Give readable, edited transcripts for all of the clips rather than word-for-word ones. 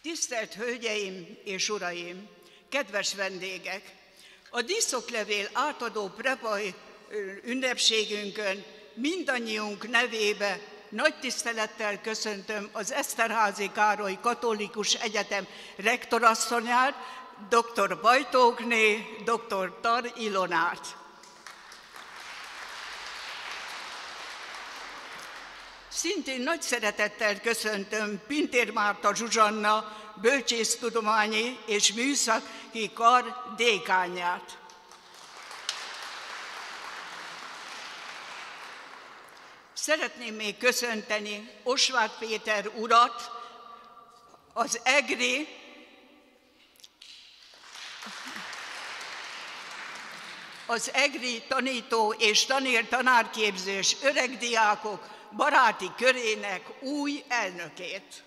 Tisztelt Hölgyeim és Uraim, kedves vendégek! A díszoklevél átadó prepai ünnepségünkön mindannyiunk nevébe nagy tisztelettel köszöntöm az Eszterházy Károly Katolikus Egyetem rektorasszonyát, dr. Bajtókné, dr. Tar Ilonát. Szintén nagy szeretettel köszöntöm Pintér Márta Zsuzsanna bölcsésztudományi és műszaki kar dékánját. Szeretném még köszönteni Osváth Péter urat, az EGRI tanító és tanárképzős öregdiákok baráti körének új elnökét.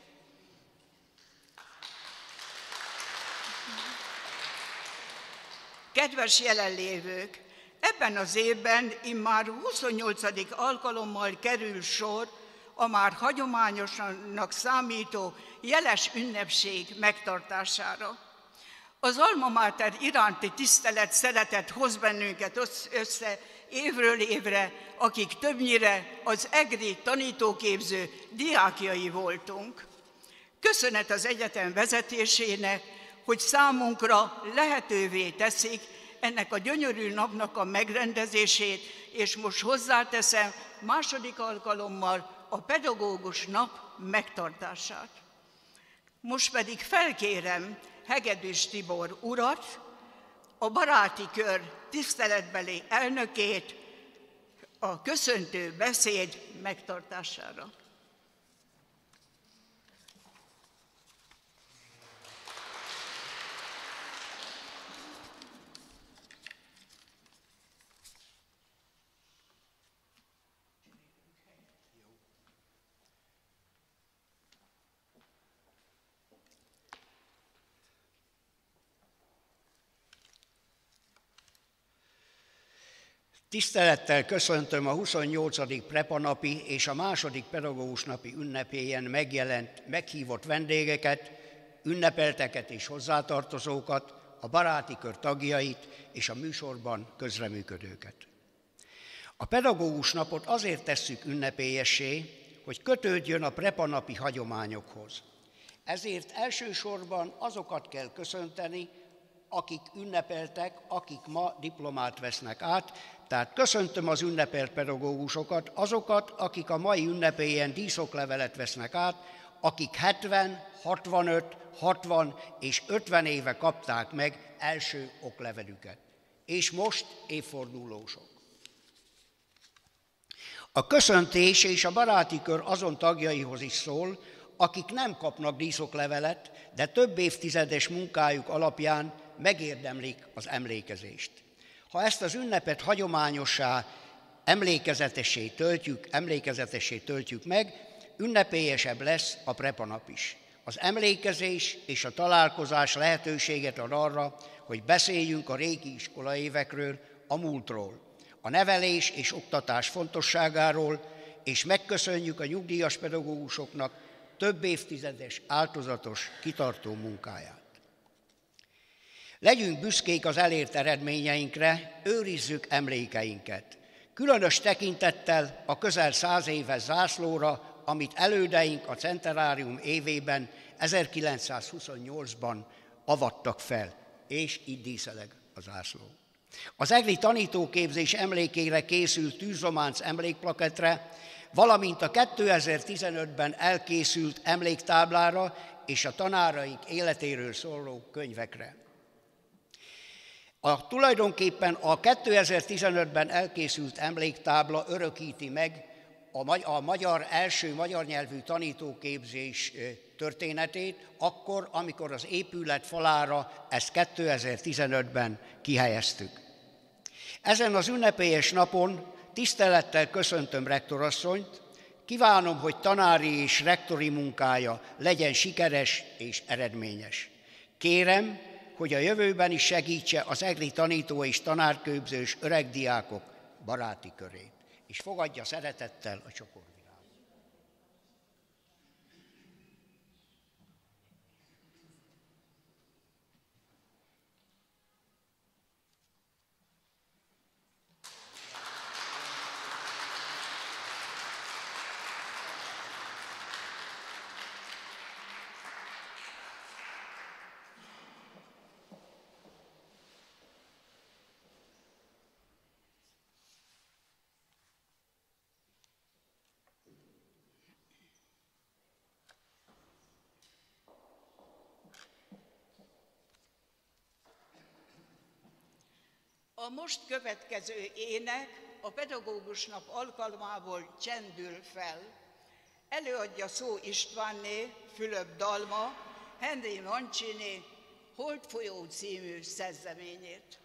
Kedves jelenlévők! Ebben az évben immár 28. alkalommal kerül sor a már hagyományosnak számító jeles ünnepség megtartására. Az Alma Mater iránti tisztelet, szeretet hoz bennünket össze évről évre, akik többnyire az EGRI tanítóképző diákjai voltunk. Köszönet az egyetem vezetésének, hogy számunkra lehetővé teszik ennek a gyönyörű napnak a megrendezését, és most hozzáteszem második alkalommal a pedagógus nap megtartását. Most pedig felkérem Hegedűs Tibor urat, a baráti kör tiszteletbeli elnökét a köszöntő beszéd megtartására. Tisztelettel köszöntöm a 28. prepanapi és a második pedagógusnapi ünnepélyen meghívott vendégeket, ünnepelteket és hozzátartozókat, a baráti kör tagjait és a műsorban közreműködőket. A pedagógus napot azért tesszük ünnepélyessé, hogy kötődjön a prepanapi hagyományokhoz. Ezért elsősorban azokat kell köszönteni, akik ünnepeltek, akik ma diplomát vesznek át, tehát köszöntöm az ünnepelt pedagógusokat, azokat, akik a mai ünnepélyen díszoklevelet vesznek át, akik 70, 65, 60 és 50 éve kapták meg első oklevelüket. És most évfordulósok. A köszöntés és a baráti kör azon tagjaihoz is szól, akik nem kapnak díszoklevelet, de több évtizedes munkájuk alapján megérdemlik az emlékezést. Ha ezt az ünnepet hagyományossá, emlékezetessé töltjük meg, ünnepélyesebb lesz a prepanap is. Az emlékezés és a találkozás lehetőséget ad arra, hogy beszéljünk a régi iskolaévekről, a múltról, a nevelés és oktatás fontosságáról, és megköszönjük a nyugdíjas pedagógusoknak több évtizedes, áltozatos, kitartó munkáját. Legyünk büszkék az elért eredményeinkre, őrizzük emlékeinket. Különös tekintettel a közel 100 éves zászlóra, amit elődeink a centenárium évében 1928-ban avattak fel, és itt díszeleg a zászló. Az EGRI tanítóképzés emlékére készült tűzrománc emlékplaketre, valamint a 2015-ben elkészült emléktáblára és a tanáraink életéről szóló könyvekre. Tulajdonképpen a 2015-ben elkészült emléktábla örökíti meg a első magyar nyelvű tanítóképzés történetét, akkor, amikor az épület falára ezt 2015-ben kihelyeztük. Ezen az ünnepélyes napon tisztelettel köszöntöm rektorasszonyt, kívánom, hogy tanári és rektori munkája legyen sikeres és eredményes. Kérem, hogy a jövőben is segítse az EGRI tanító és tanárképzős öregdiákok baráti körét, és fogadja szeretettel a csoportvirágot. A most következő ének a Pedagógus Nap alkalmából csendül fel. Előadja Szó Istvánné, Fülöp Dalma, Henry Mancini Holdfolyó című szerzeményét.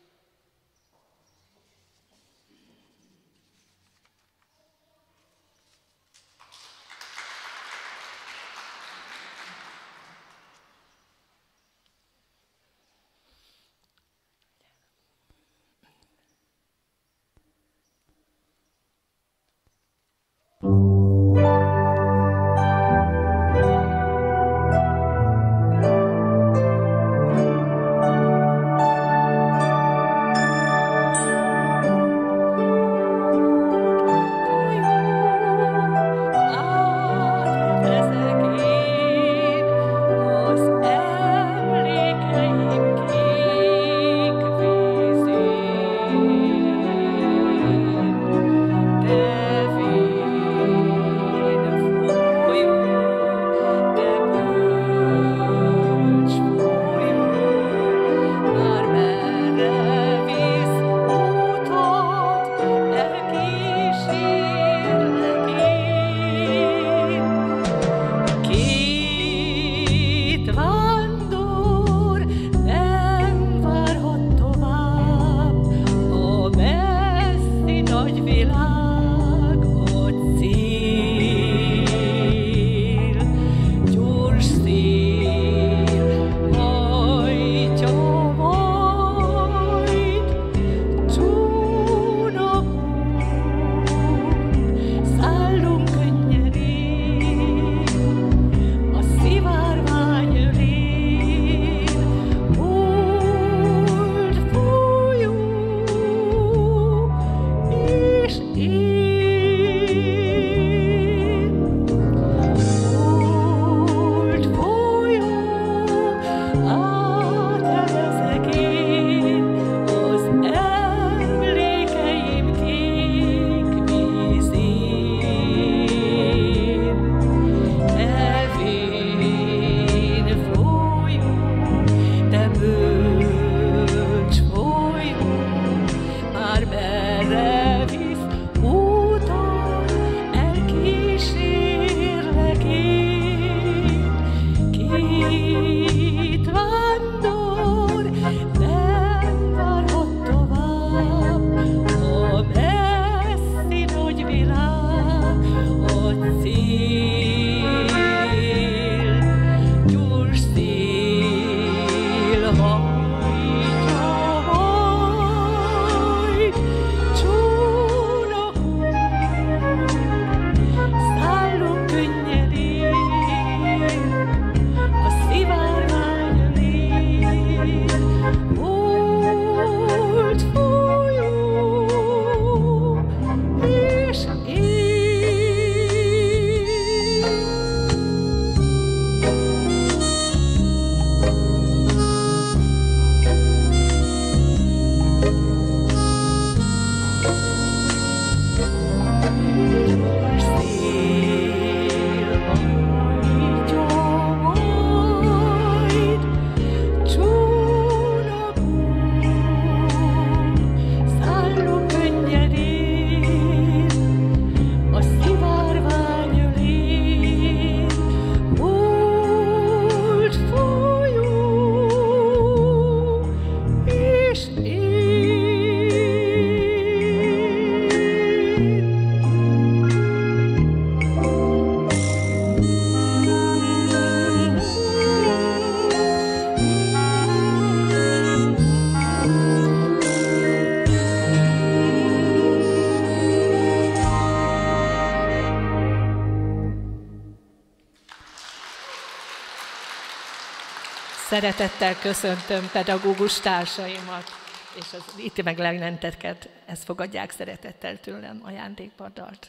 Szeretettel köszöntöm pedagógus társaimat, és az itt megjelentetteket, ezt fogadják szeretettel tőlem ajándékba a dalt.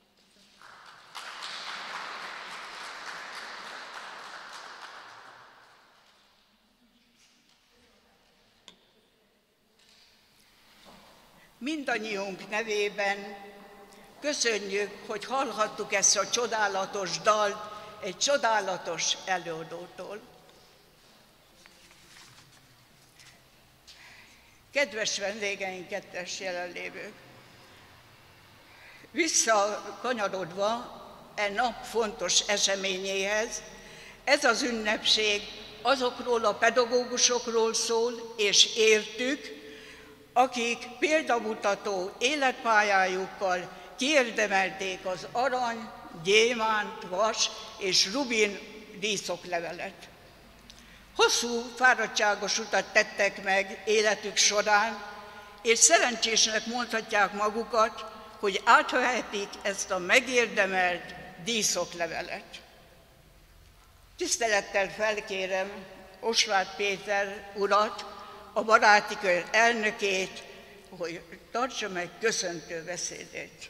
Mindannyiunk nevében köszönjük, hogy hallhattuk ezt a csodálatos dalt egy csodálatos előadótól. Kedves vendégeink, kedves jelenlévők! Visszakanyarodva e nap fontos eseményéhez, ez az ünnepség azokról a pedagógusokról szól, és értük, akik példamutató életpályájukkal kiérdemelték az arany, gyémánt, vas és rubin díszoklevelet. Hosszú, fáradtságos utat tettek meg életük során, és szerencsésnek mondhatják magukat, hogy átvehetik ezt a megérdemelt díszoklevelet. Tisztelettel felkérem Osváth Péter urat, a baráti kör elnökét, hogy tartsa meg köszöntő beszédét.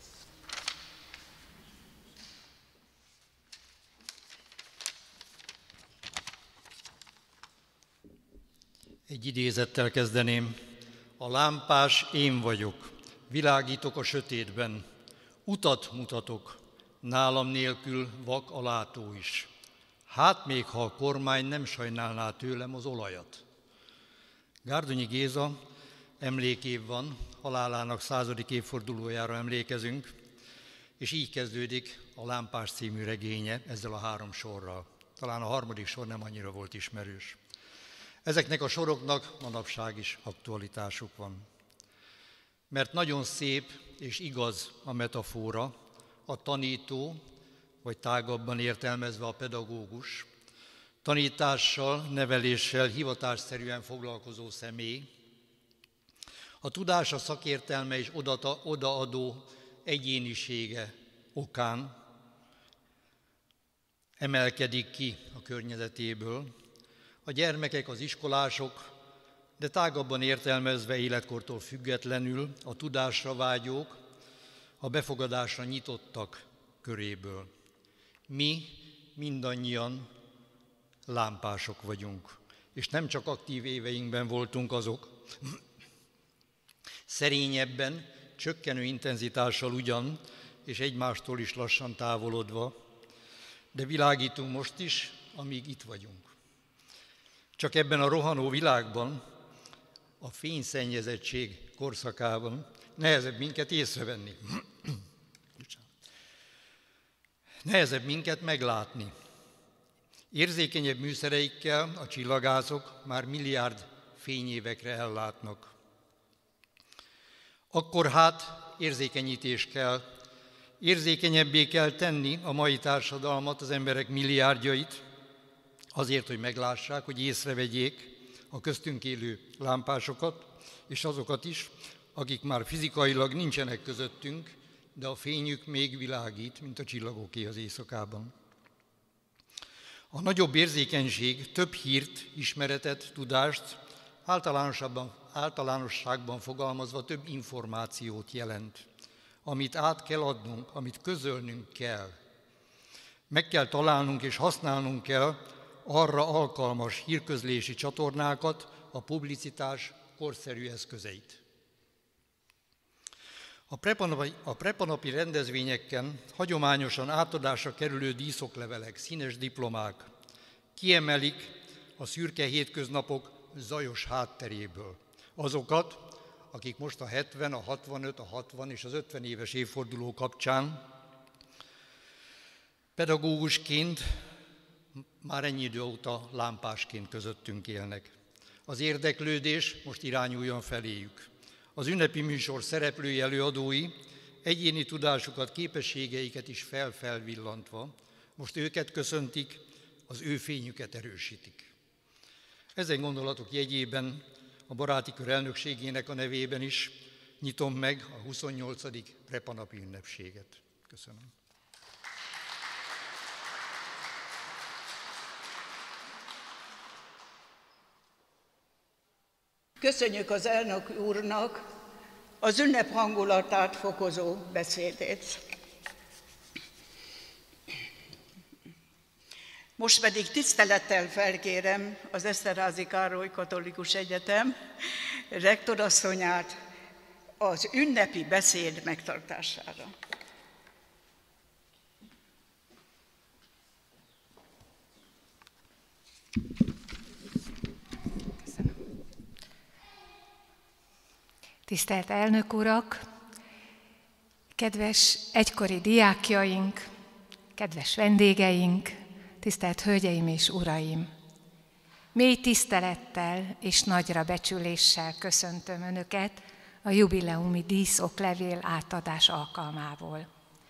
Egy idézettel kezdeném. A lámpás én vagyok, világítok a sötétben, utat mutatok, nálam nélkül vak a látó is. Hát még ha a kormány nem sajnálná tőlem az olajat. Gárdonyi Géza emlékév van, halálának 100. évfordulójára emlékezünk, és így kezdődik a Lámpás című regénye ezzel a 3 sorral. Talán a 3. sor nem annyira volt ismerős. Ezeknek a soroknak manapság is aktualitásuk van. Mert nagyon szép és igaz a metafora, a tanító, vagy tágabban értelmezve a pedagógus, tanítással, neveléssel hivatásszerűen foglalkozó személy, a tudása, szakértelme és odaadó egyénisége okán emelkedik ki a környezetéből. A gyermekek, az iskolások, de tágabban értelmezve életkortól függetlenül a tudásra vágyók, a befogadásra nyitottak köréből. Mi mindannyian lámpások vagyunk, és nem csak aktív éveinkben voltunk azok. Szerényebben, csökkenő intenzitással ugyan, és egymástól is lassan távolodva, de világítunk most is, amíg itt vagyunk. Csak ebben a rohanó világban, a fényszennyezettség korszakában nehezebb minket észrevenni. Nehezebb minket meglátni. Érzékenyebb műszereikkel a csillagászok már milliárd fényévekre ellátnak. Akkor hát érzékenyítés kell. Érzékenyebbé kell tenni a mai társadalmat, az emberek milliárdjait, azért, hogy meglássák, hogy észrevegyék a köztünk élő lámpásokat, és azokat is, akik már fizikailag nincsenek közöttünk, de a fényük még világít, mint a csillagoké az éjszakában. A nagyobb érzékenység több hírt, ismeretet, tudást, általánosságban fogalmazva több információt jelent, amit át kell adnunk, amit közölnünk kell. Meg kell találnunk és használnunk kell arra alkalmas hírközlési csatornákat, a publicitás korszerű eszközeit. A prepanapi rendezvényeken hagyományosan átadásra kerülő díszoklevelek, színes diplomák kiemelik a szürke hétköznapok zajos hátteréből azokat, akik most a 70, a 65, a 60 és az 50 éves évforduló kapcsán pedagógusként már ennyi idő óta lámpásként közöttünk élnek. Az érdeklődés most irányuljon feléjük. Az ünnepi műsor szereplői, előadói egyéni tudásukat, képességeiket is felvillantva most őket köszöntik, az ő fényüket erősítik. Ezen gondolatok jegyében a baráti kör elnökségének a nevében is nyitom meg a 28. prepanapi ünnepséget. Köszönöm. Köszönjük az elnök úrnak az ünnep hangulatát fokozó beszédét. Most pedig tisztelettel felkérem az Eszterházy Károly Katolikus Egyetem rektorasszonyát az ünnepi beszéd megtartására. Tisztelt elnök urak, kedves egykori diákjaink, kedves vendégeink, tisztelt hölgyeim és uraim! Mély tisztelettel és nagyra becsüléssel köszöntöm Önöket a jubileumi díszoklevél átadás alkalmából.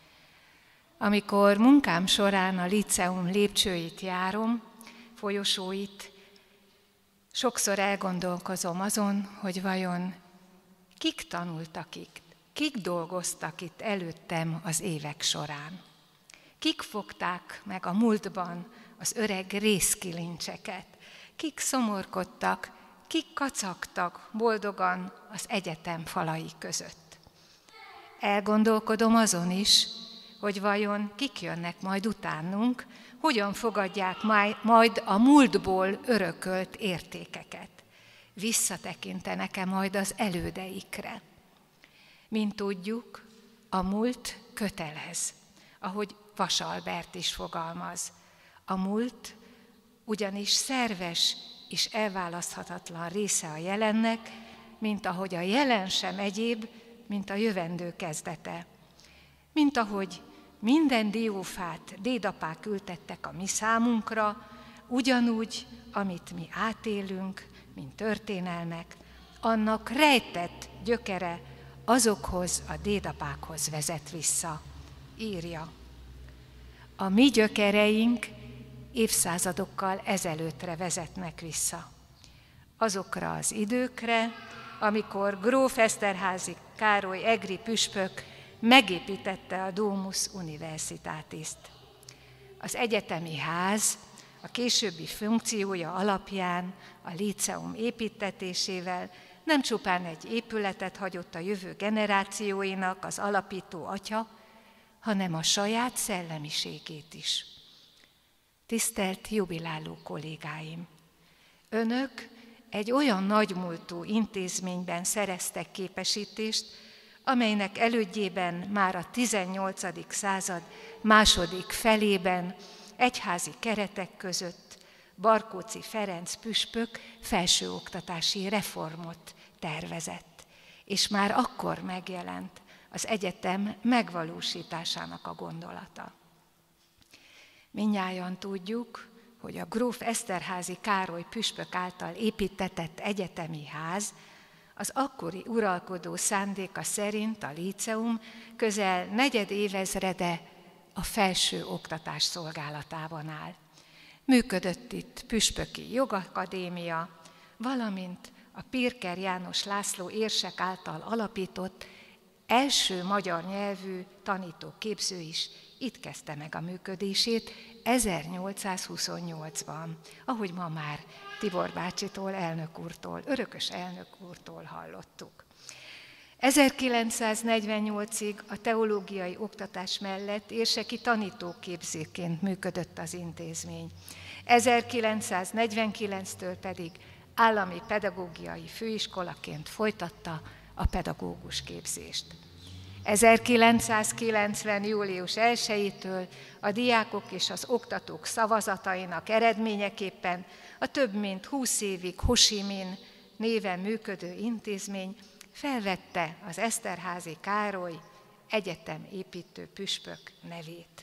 Amikor munkám során a líceum lépcsőit járom, folyosóit, sokszor elgondolkozom azon, hogy vajon kik tanultak itt, kik dolgoztak itt előttem az évek során. Kik fogták meg a múltban az öreg rézkilincseket, kik szomorkodtak, kik kacagtak boldogan az egyetem falai között. Elgondolkodom azon is, hogy vajon kik jönnek majd utánunk, hogyan fogadják majd a múltból örökölt értékeket. Visszatekintenek-e majd az elődeikre. Mint tudjuk, a múlt kötelez, ahogy Vas Albert is fogalmaz. A múlt ugyanis szerves és elválaszthatatlan része a jelennek, mint ahogy a jelen sem egyéb, mint a jövendő kezdete. Mint ahogy minden diófát dédapák ültettek a mi számunkra, ugyanúgy, amit mi átélünk, mint történelmek, annak rejtett gyökere azokhoz a dédapákhoz vezet vissza, írja. A mi gyökereink évszázadokkal ezelőttre vezetnek vissza. Azokra az időkre, amikor gróf Esterházy Károly egri püspök megépítette a Domus Universitatist. Az egyetemi ház a későbbi funkciója alapján a líceum építtetésével nem csupán egy épületet hagyott a jövő generációinak az alapító atya, hanem a saját szellemiségét is. Tisztelt jubiláló kollégáim! Önök egy olyan nagymúltú intézményben szereztek képesítést, amelynek elődjében már a 18. század második felében egyházi keretek között Barkóczy Ferenc püspök felsőoktatási reformot tervezett, és már akkor megjelent az egyetem megvalósításának a gondolata. Mindnyájan tudjuk, hogy a gróf Esterházy Károly püspök által építtetett egyetemi ház az akkori uralkodó szándéka szerint a líceum közel negyedévezrede a felső oktatás szolgálatában áll. Működött itt püspöki jogakadémia, valamint a Pirker János László érsek által alapított első magyar nyelvű tanítóképző is itt kezdte meg a működését 1828-ban, ahogy ma már Tibor bácsitól, elnök úrtól, örökös elnök úrtól hallottuk. 1948-ig a teológiai oktatás mellett érseki tanítóképzőként működött az intézmény. 1949-től pedig állami pedagógiai főiskolaként folytatta a pedagógus képzést. 1990. július 1-től a diákok és az oktatók szavazatainak eredményeképpen a több mint 20 évig Ho Chi Minh néven működő intézmény felvette az Esterházy Károly egyetemépítő püspök nevét.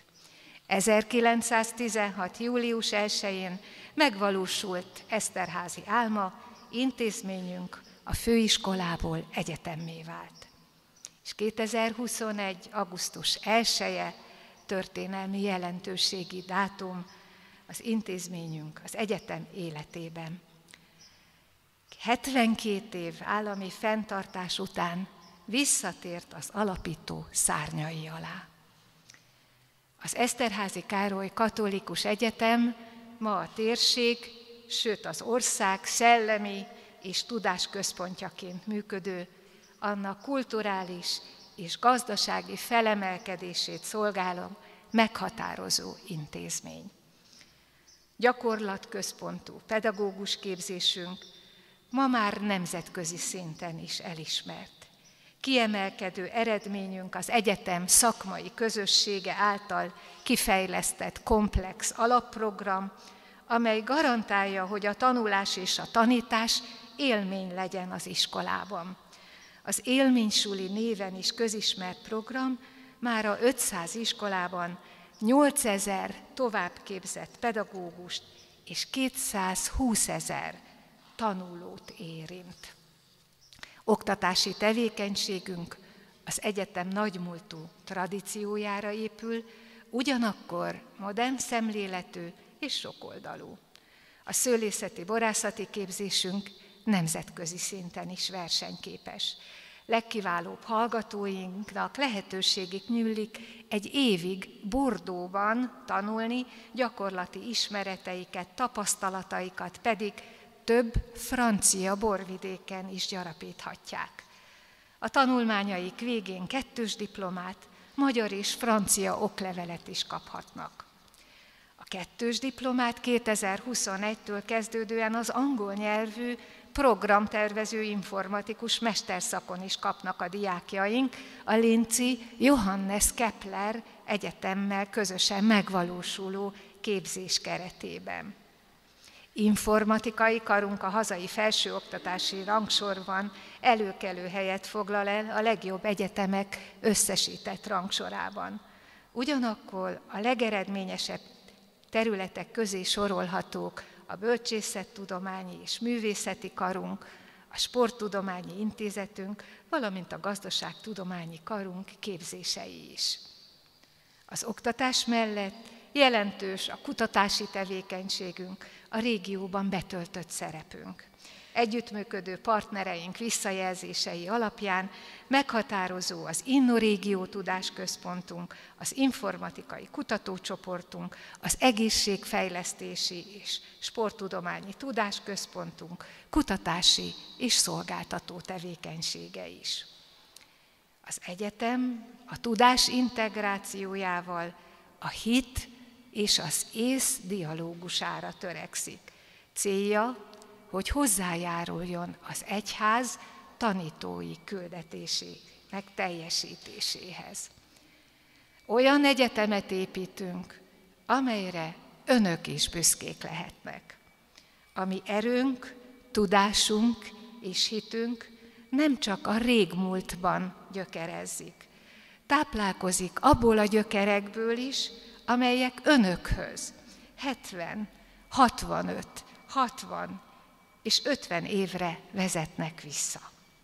1916. július 1-én megvalósult Esterházy álma, intézményünk a főiskolából egyetemmé vált. És 2021. augusztus 1-e történelmi jelentőségi dátum az intézményünk az egyetem életében. 72 év állami fenntartás után visszatért az alapító szárnyai alá. Az Esterházy Károly Katolikus Egyetem ma a térség, sőt az ország szellemi és tudásközpontjaként működő, annak kulturális és gazdasági felemelkedését szolgáló meghatározó intézmény. Gyakorlatközpontú pedagógus képzésünk ma már nemzetközi szinten is elismert. Kiemelkedő eredményünk az egyetem szakmai közössége által kifejlesztett komplex alapprogram, amely garantálja, hogy a tanulás és a tanítás élmény legyen az iskolában. Az Élménysuli néven is közismert program mára 500 iskolában 8000 továbbképzett pedagógust és 220 000 tanulót érint. Oktatási tevékenységünk az egyetem nagymúltú tradíciójára épül, ugyanakkor modern szemléletű és sokoldalú. A szőlészeti borászati képzésünk nemzetközi szinten is versenyképes. Legkiválóbb hallgatóinknak lehetőségük nyílik egy évig Bordeauxban tanulni, gyakorlati ismereteiket, tapasztalataikat pedig több francia borvidéken is gyarapíthatják. A tanulmányaik végén 2. diplomát, magyar és francia oklevelet is kaphatnak. A 2. diplomát 2021-től kezdődően az angol nyelvű programtervező informatikus mesterszakon is kapnak a diákjaink, a linci Johannes Kepler Egyetemmel közösen megvalósuló képzés keretében. Informatikai karunk a hazai felsőoktatási rangsorban előkelő helyet foglal el a legjobb egyetemek összesített rangsorában. Ugyanakkor a legeredményesebb területek közé sorolhatók a Bölcsészettudományi és Művészeti Karunk, a Sporttudományi Intézetünk, valamint a Gazdaságtudományi Karunk képzései is. Az oktatás mellett jelentős a kutatási tevékenységünk, a régióban betöltött szerepünk. Együttműködő partnereink visszajelzései alapján meghatározó az InnoRégió Tudásközpontunk, az Informatikai Kutatócsoportunk, az Egészségfejlesztési és Sporttudományi Tudásközpontunk, kutatási és szolgáltató tevékenysége is. Az egyetem a tudás integrációjával a hit és az ész dialógusára törekszik. Célja, hogy hozzájáruljon az egyház tanítói küldetésének teljesítéséhez. Olyan egyetemet építünk, amelyre önök is büszkék lehetnek. A mi erőnk, tudásunk és hitünk nem csak a régmúltban gyökerezzik, táplálkozik abból a gyökerekből is, amelyek önökhöz 70, 65, 60 és 50 évre vezetnek vissza.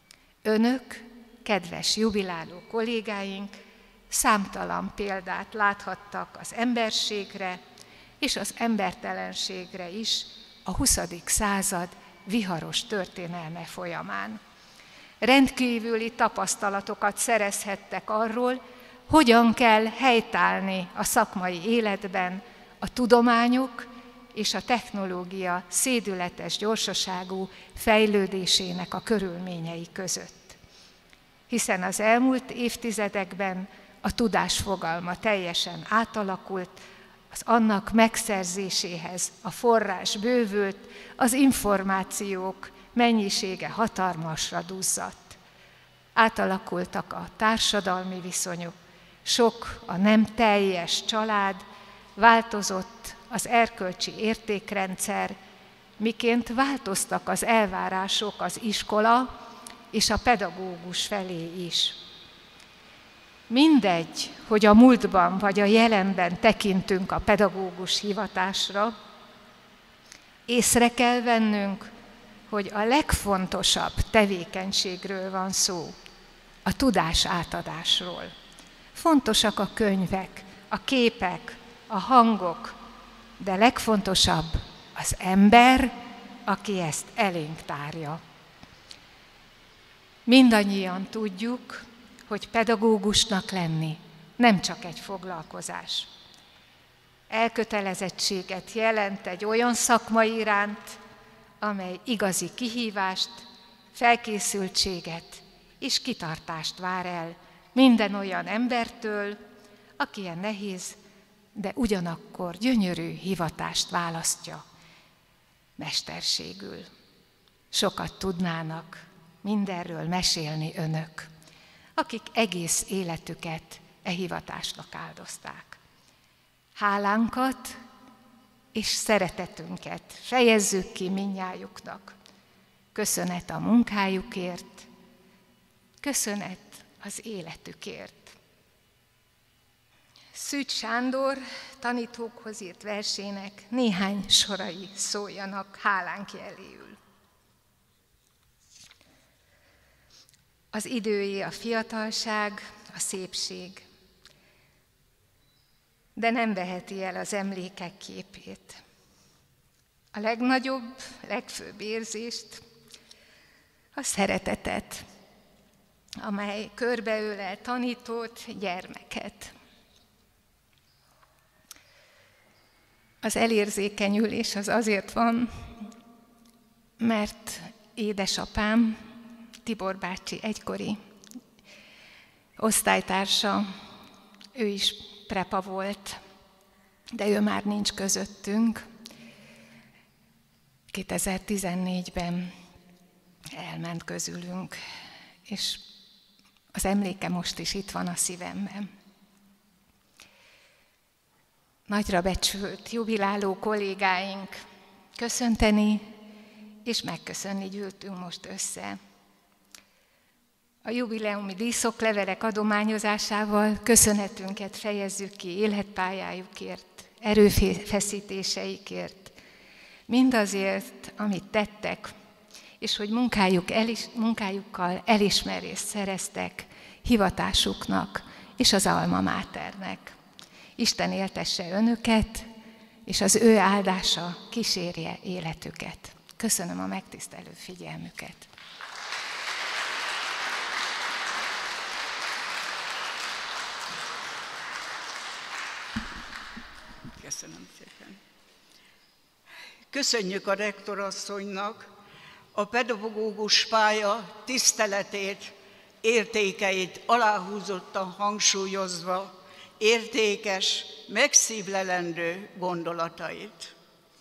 Önök, kedves jubiláló kollégáink, számtalan példát láthattak az emberségre és az embertelenségre is a 20. század viharos történelme folyamán. Rendkívüli tapasztalatokat szerezhettek arról, hogyan kell helytállni a szakmai életben a tudományok és a technológia szédületes gyorsaságú fejlődésének a körülményei között. Hiszen az elmúlt évtizedekben a tudás fogalma teljesen átalakult, az annak megszerzéséhez a forrás bővült, az információk mennyisége hatalmasra duzzadt. Átalakultak a társadalmi viszonyok, sok a nem teljes család, változott az erkölcsi értékrendszer, miként változtak az elvárások az iskola és a pedagógus felé is. Mindegy, hogy a múltban vagy a jelenben tekintünk a pedagógus hivatásra, észre kell vennünk, hogy a legfontosabb tevékenységről van szó, a tudás átadásról. Fontosak a könyvek, a képek, a hangok, de legfontosabb az ember, aki ezt elénk tárja. Mindannyian tudjuk, hogy pedagógusnak lenni nem csak egy foglalkozás. Elkötelezettséget jelent egy olyan szakma iránt, amely igazi kihívást, felkészültséget és kitartást vár el minden olyan embertől, aki ilyen nehéz, de ugyanakkor gyönyörű hivatást választja mesterségül. Sokat tudnának mindenről mesélni önök, akik egész életüket e hivatásnak áldozták. Hálánkat és szeretetünket fejezzük ki mindnyájuknak. Köszönet a munkájukért, Köszönet az életükért. Szűcs Sándor tanítókhoz írt versének néhány sorai szóljanak hálánk jeléül. Az időé a fiatalság, a szépség, de nem veheti el az emlékek képét. A legnagyobb, legfőbb érzést, a szeretetet, amely körbeölel tanítót, gyermeket. Az elérzékenyülés az azért van, mert édesapám, Tibor bácsi egykori osztálytársa, ő is prepa volt, de ő már nincs közöttünk. 2014-ben elment közülünk, és az emléke most is itt van a szívemben. Nagyra becsült, jubiláló kollégáink, köszönteni és megköszönni gyűltünk most össze. A jubileumi díszoklevelek adományozásával köszönetünket fejezzük ki életpályájukért, erőfeszítéseikért, mindazért, amit tettek, és hogy munkájukkal elismerést szereztek hivatásuknak és az Alma Maternek. Isten éltesse önöket, és az ő áldása kísérje életüket. Köszönöm a megtisztelő figyelmüket. Köszönöm szépen. Köszönjük a rektorasszonynak a pedagógus pálya tiszteletét, értékeit aláhúzottan hangsúlyozva, értékes, megszívlelendő gondolatait.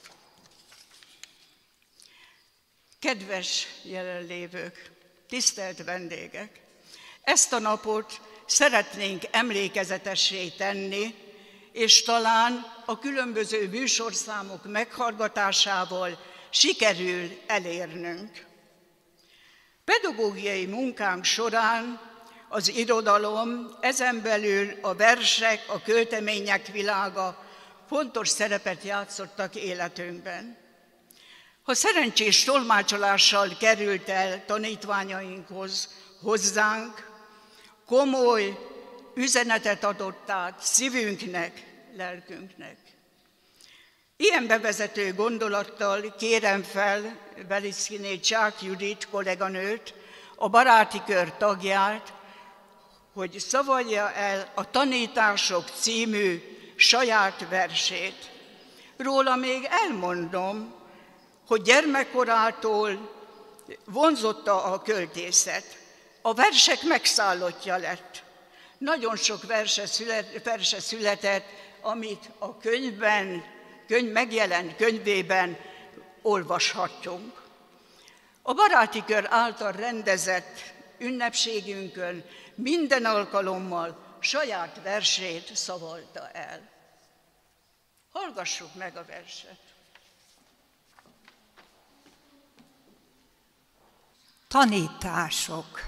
Kedves jelenlévők, tisztelt vendégek! Ezt a napot szeretnénk emlékezetessé tenni, és talán a különböző műsorszámok meghallgatásával sikerül elérnünk. Pedagógiai munkánk során az irodalom, ezen belül a versek, a költemények világa fontos szerepet játszottak életünkben. Ha szerencsés tolmácsolással került el tanítványainkhoz, hozzánk, komoly üzenetet adott át szívünknek, lelkünknek. Ilyen bevezető gondolattal kérem fel Beliszkiné Csák Judit kolléganőt, a baráti kör tagját, hogy szavalja el a Tanítások című saját versét. Róla még elmondom, hogy gyermekkorától vonzotta a költészet. A versek megszállottja lett. Nagyon sok verse született, amit a megjelent könyvében olvashattunk. A baráti kör által rendezett ünnepségünkön minden alkalommal saját versét szavalta el. Hallgassuk meg a verset. Tanítások.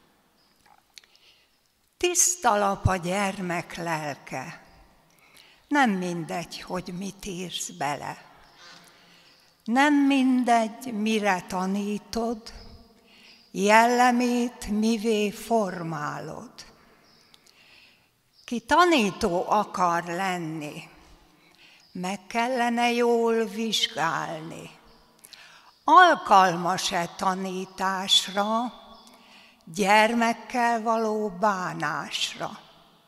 Tiszta lap a gyermek lelke, nem mindegy, hogy mit írsz bele. Nem mindegy, mire tanítod, jellemét mivé formálod. Ki tanító akar lenni, meg kellene jól vizsgálni. Alkalmas-e tanításra, gyermekkel való bánásra?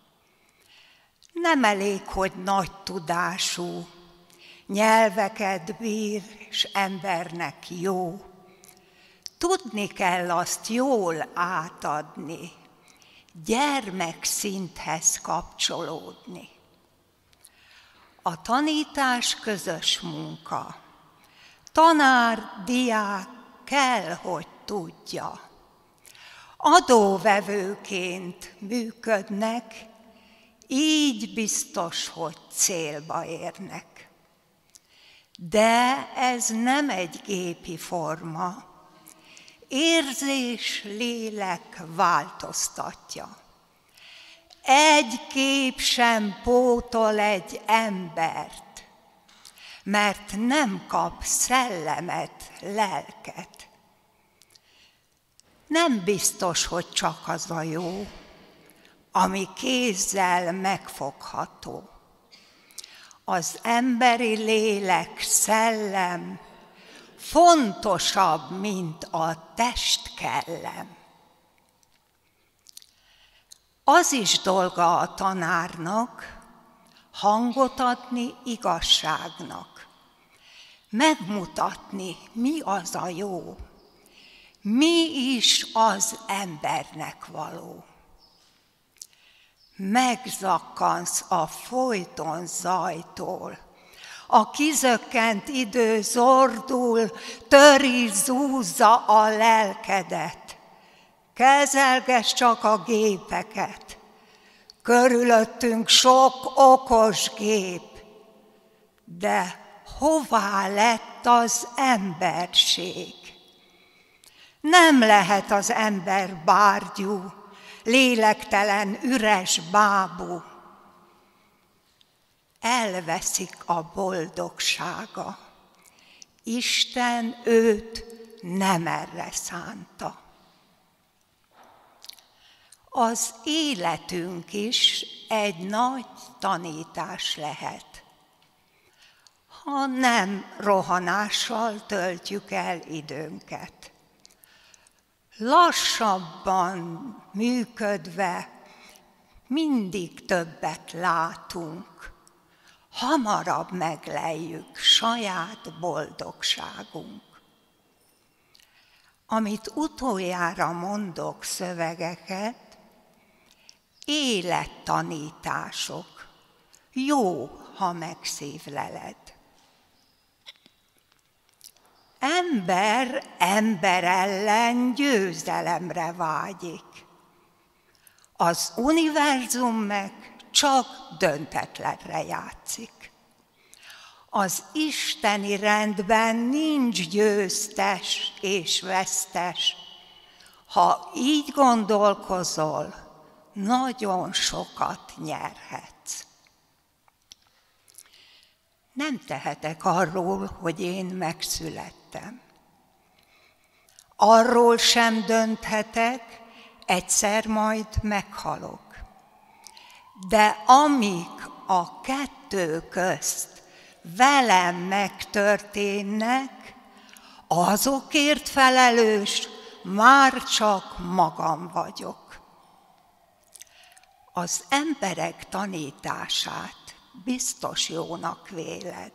Nem elég, hogy nagy tudású, nyelveket bír, és embernek jó. Tudni kell azt jól átadni, gyermekszinthez kapcsolódni. A tanítás közös munka. Tanár, diák kell, hogy tudja. Adóvevőként működnek, így biztos, hogy célba érnek. De ez nem egy gépi forma, érzés, lélek változtatja. Egy kép sem pótol egy embert, mert nem kap szellemet, lelket. Nem biztos, hogy csak az a jó, ami kézzel megfogható. Az emberi lélek, szellem fontosabb, mint a testkellem. Az is dolga a tanárnak, hangot adni igazságnak, megmutatni, mi az a jó, mi is az embernek való. Megzakkansz a folyton zajtól, a kizökkent idő zordul, töri, zúzza a lelkedet. Kezelgess csak a gépeket, körülöttünk sok okos gép, de hová lett az emberség? Nem lehet az ember bárgyú, lélektelen, üres bábú. Elveszik a boldogsága. Isten őt nem erre szánta. Az életünk is egy nagy tanítás lehet, ha nem rohanással töltjük el időnket. Lassabban működve mindig többet látunk, hamarabb megleljük saját boldogságunk. Amit utoljára mondok szövegeket, élettanítások, jó, ha megszívleled. Ember ellen győzelemre vágyik. Az univerzum meg csak döntetlenre játszik. Az isteni rendben nincs győztes és vesztes. Ha így gondolkozol, nagyon sokat nyerhetsz. Nem tehetek arról, hogy én megszülettem. Arról sem dönthetek, egyszer majd meghalok. De amik a kettő közt velem megtörténnek, azokért felelős már csak magam vagyok. Az emberek tanítását biztos jónak véled.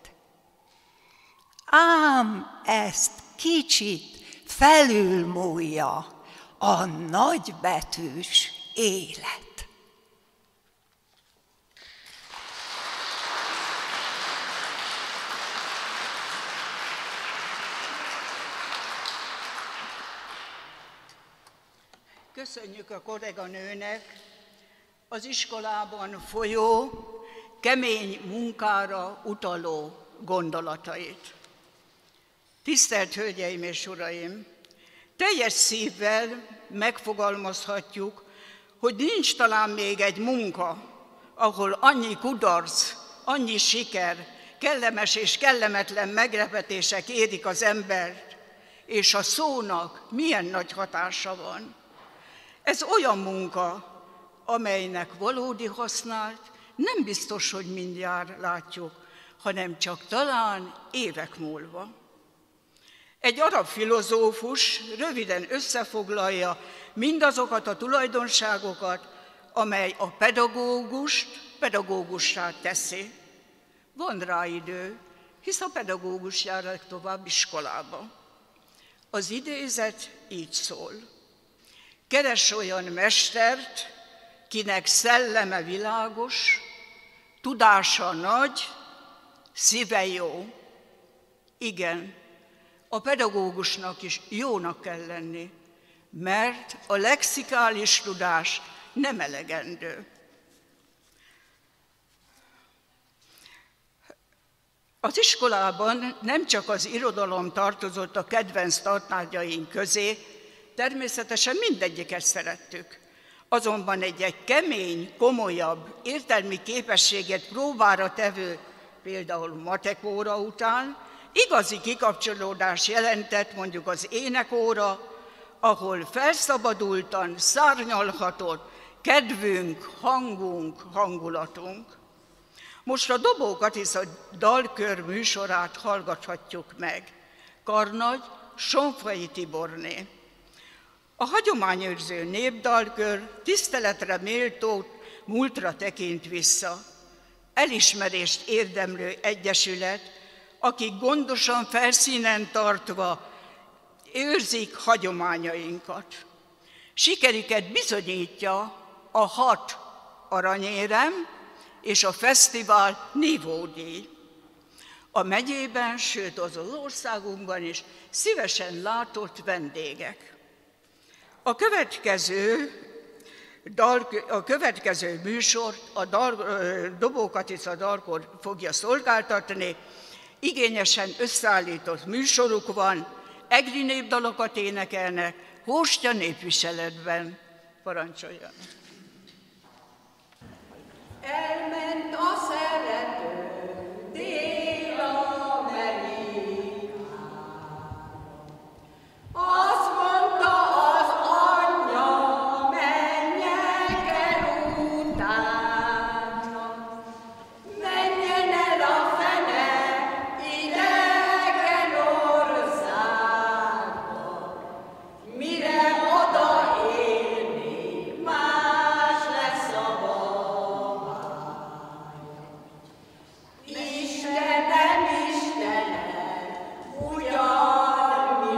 Ám ezt kicsit felülmúlja a nagybetűs élet. Köszönjük a kolléganőnek az iskolában folyó, kemény munkára utaló gondolatait. Tisztelt Hölgyeim és Uraim! Teljes szívvel megfogalmazhatjuk, hogy nincs talán még egy munka, ahol annyi kudarc, annyi siker, kellemes és kellemetlen meglepetések érik az embert, és a szónak milyen nagy hatása van. Ez olyan munka, amelynek valódi hasznát nem biztos, hogy mindjárt látjuk, hanem csak talán évek múlva. Egy arab filozófus röviden összefoglalja mindazokat a tulajdonságokat, amely a pedagógust pedagógussá teszi. Van rá idő, hisz a pedagógus jár legtovább iskolába. Az idézet így szól. Keres olyan mestert, kinek szelleme világos, tudása nagy, szíve jó. Igen, a pedagógusnak is jónak kell lenni, mert a lexikális tudás nem elegendő. Az iskolában nem csak az irodalom tartozott a kedvenc tantárgyaink közé, Természetesen mindegyiket szerettük. Azonban egy kemény, komolyabb, értelmi képességet próbára tevő, például matek óra után, igazi kikapcsolódás jelentett mondjuk az énekóra, ahol felszabadultan szárnyalhatott kedvünk, hangunk, hangulatunk. Most a Dobó Katica dalkör műsorát hallgathatjuk meg. Karnagy Sonfai Tiborné. A hagyományőrző népdalkör tiszteletre méltó múltra tekint vissza. Elismerést érdemlő egyesület, akik gondosan felszínen tartva őrzik hagyományainkat. Sikerüket bizonyítja a 6 aranyérem és a fesztivál nívódíj. A megyében, sőt az országunkban is szívesen látott vendégek. A következő műsort a Dobó Katica dalkör fogja szolgáltatni. Igényesen összeállított műsoruk van, egri népdalokat énekelnek, Hóstya népviseletben. Parancsoljon! Elment a szerető Dél-Amerikába. Azt mondta az anyja, menjek el utána. Menjen el a fene idegen országba. Mire odaérni, más lesz a babája. Istenem, Istenem, ugyan mi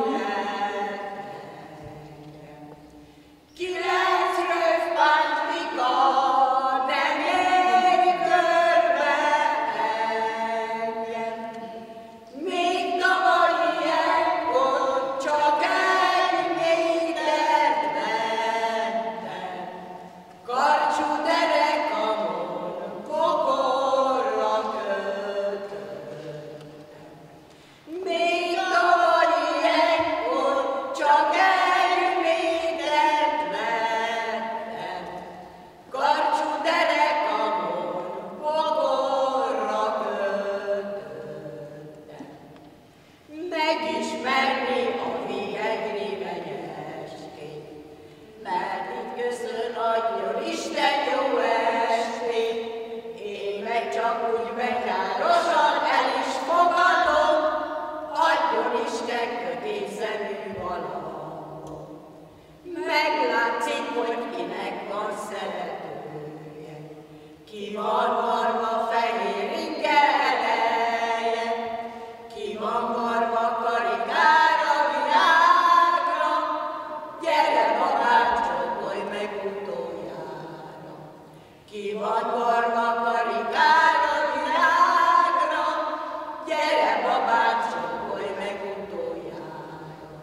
lettem. 9 röfpántika nem ér körbe engem. Még tavaly ilyenkor csak egy métert mentem. Karcsú derekamon pokorra kötöttem. Még tavaly ilyenkor csak egy métert mentem. Karcsú derekamon pokorra kötöttem. Megismerni a Vigegri menyecskét, mert itt köszön adjon Isten jó estét. Én meg csak úgy bejárosan el is fogadom, adjon Isten kötészemű valahol. Meglátszik, hogy kinek van szeretője, ki van varva fehér inge eleje, ki van varva karikára, virágra. Gyere babám, csókolj meg utoljára. Ki van varva karikára, virágra. Gyere babám, csókolj meg utoljára.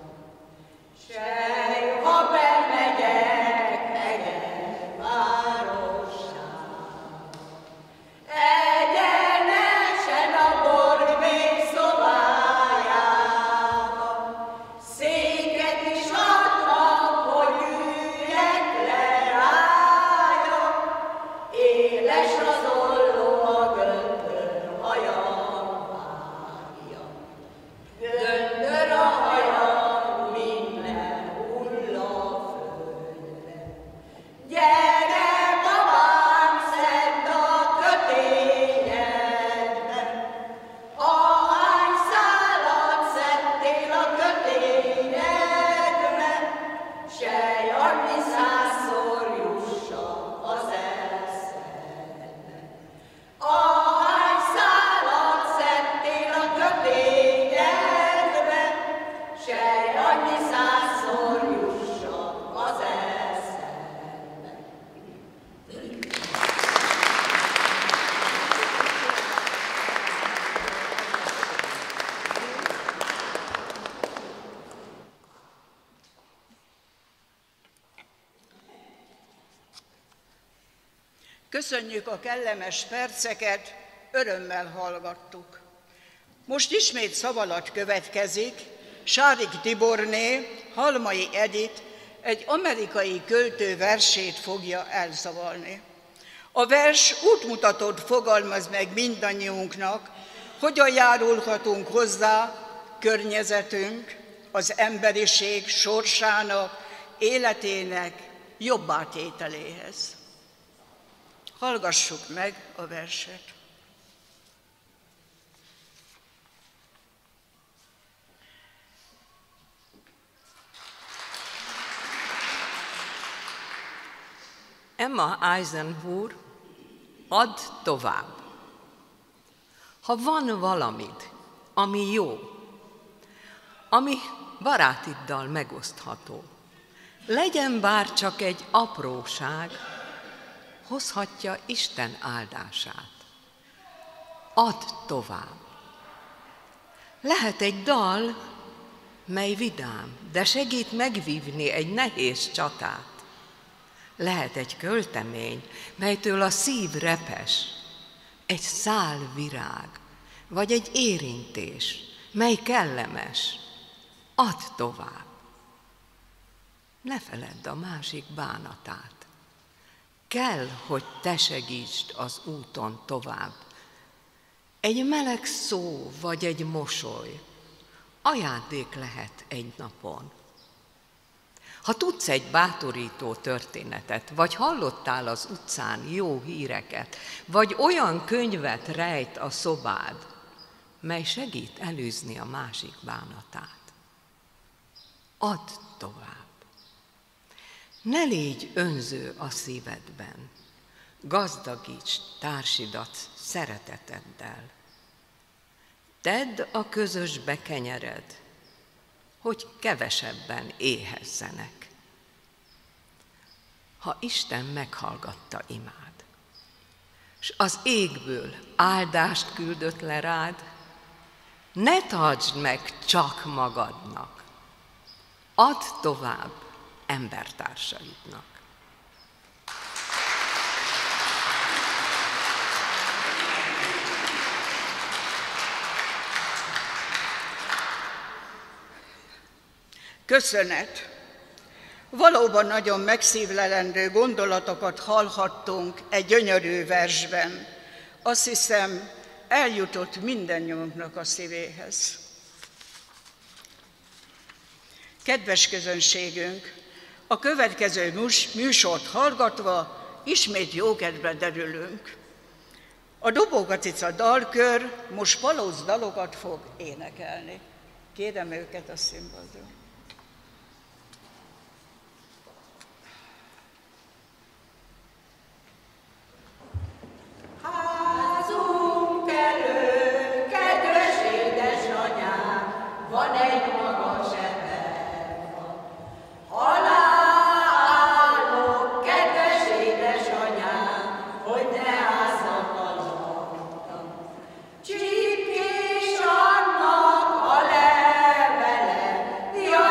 Sej, ha bemegyek Eger városába, egyenesen a borvény szobájába, széket is adnak, hogy üljek le rája. Éles az olló, a göndör hajam vágja. Göndör a hajam, minden hull a földre. Gyere, babám, szedd a kötényedbe. Ahány szálat szedtél a kötényedbe, sej annyi 100-szor jussa az eszedbe. Ahány szálat szedtél a kötényedbe, sej annyi 100-szor jussa az eszedbe. Köszönjük a kellemes perceket, örömmel hallgattuk. Most ismét szavalat következik, Sárik Tiborné Halmai Edith egy amerikai költő versét fogja elszavalni. A vers útmutatót fogalmaz meg mindannyiunknak, hogyan járulhatunk hozzá környezetünk, az emberiség sorsának, életének jobbá tételéhez. Hallgassuk meg a verset. Emma Eisenhower, add tovább. Ha van valamid, ami jó, ami barátiddal megosztható, legyen bár csak egy apróság, hozhatja Isten áldását. Add tovább. Lehet egy dal, mely vidám, de segít megvívni egy nehéz csatát. Lehet egy költemény, melytől a szív repes, egy szál virág, vagy egy érintés, mely kellemes. Add tovább. Ne feledd a másik bánatát. Kell, hogy te segítsd az úton tovább. Egy meleg szó vagy egy mosoly ajándék lehet egy napon. Ha tudsz egy bátorító történetet, vagy hallottál az utcán jó híreket, vagy olyan könyvet rejt a szobád, mely segít elűzni a másik bánatát, add tovább. Ne légy önző a szívedben, gazdagíts társidat szereteteddel. Tedd a közös bekenyered, hogy kevesebben éhezzenek. Ha Isten meghallgatta imád, s az égből áldást küldött le rád, ne tartsd meg csak magadnak, add tovább embertársaidnak. Köszönet! Valóban nagyon megszívlelendő gondolatokat hallhattunk egy gyönyörű versben. Azt hiszem, eljutott mindannyiunknak a szívéhez. Kedves közönségünk, a következő műsort hallgatva ismét jókedvre derülünk. A Dobókacica dalkör most palóc dalokat fog énekelni. Kérem őket a színpadra. Házunk előtt, kedves édesanyám, van egy magas emberfa. Alá állok, kedves édesanyám, hogy ne ázzak alattam. Csípkés annak a levele,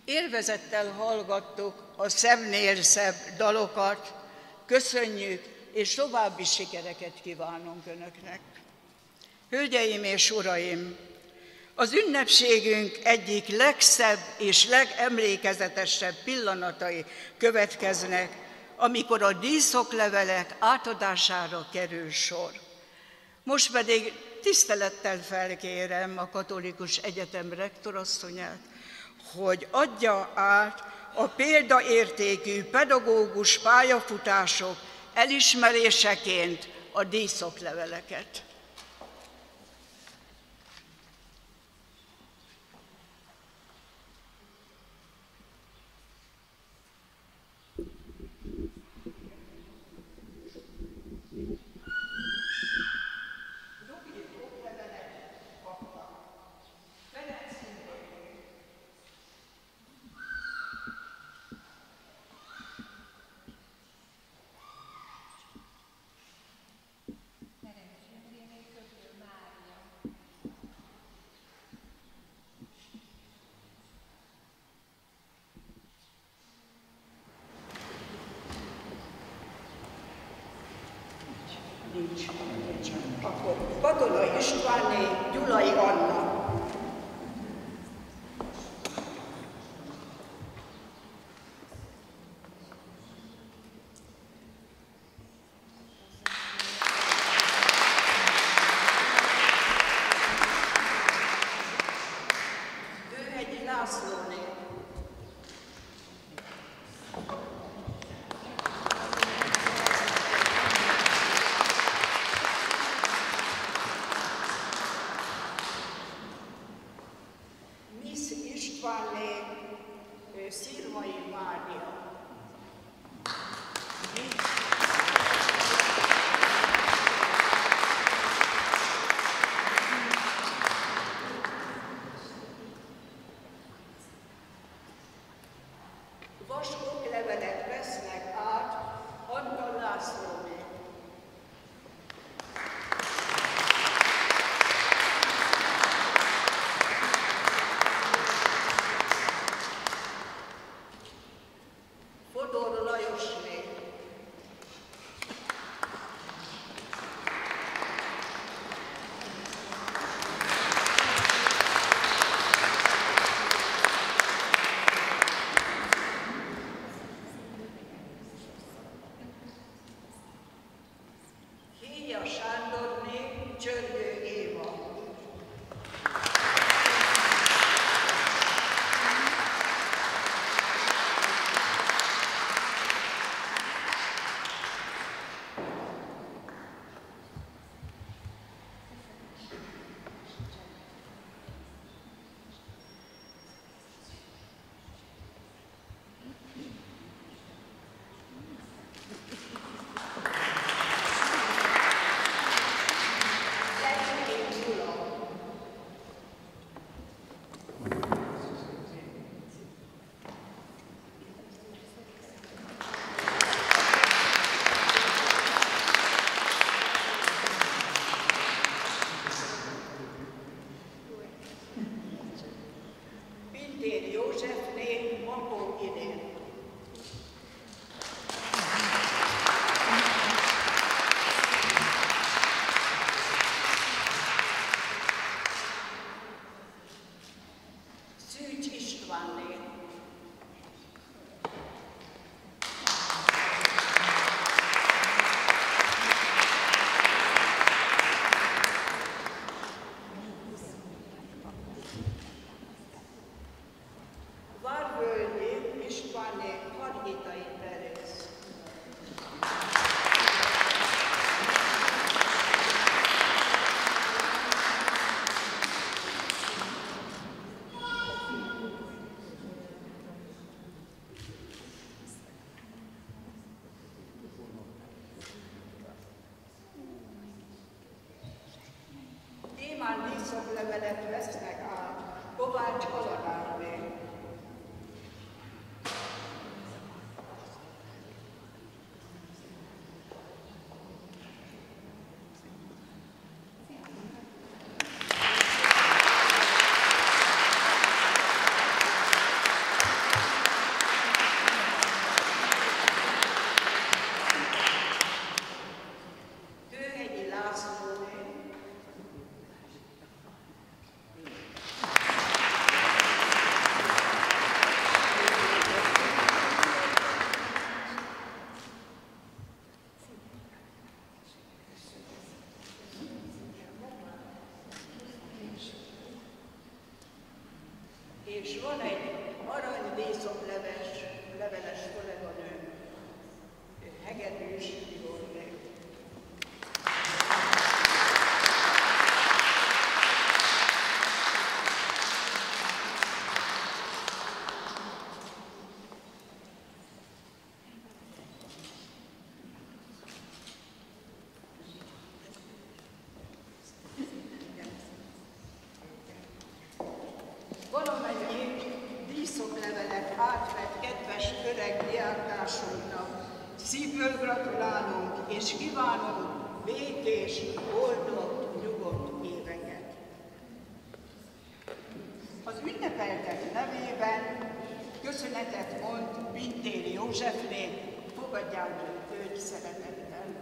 Élvezettel hallgattuk a szebbnél szebb dalokat, köszönjük, és további sikereket kívánunk Önöknek. Hölgyeim és uraim, az ünnepségünk egyik legszebb és legemlékezetesebb pillanatai következnek, amikor a díszoklevelek átadására kerül sor. Most pedig tisztelettel felkérem a Katolikus Egyetem rektorasszonyát, hogy adja át a példaértékű pedagógus pályafutások elismeréseként a díszokleveleket. Nincs. Akkor Katona Istvánné, Gyulai Anna. Őhegyi Lászlóné. Szirmai Mária. Vasoklevelet vesznek át Antal Lászlóné. Fodor Lajosné. Híja Sándorné, Csörgő Éva. Pintér Józsefné, Makó Irén. Szűcs Istvánné. Várvölgyi Istvánné, Hargitai Teréz. Témán díszoklevelet vesznek át Kovács Aladárné. És van egy arany-díszokleveles kolléganő, Hegedűs Tiborné. Valamennyi díszoklevelet átvett kedves öreg diáktársunknak szívből gratulálunk, és kívánunk békés, boldog, nyugodt éveket. Az ünnepeltek nevében köszönetet mond Pintéri Józsefné, fogadják őt szeretettel.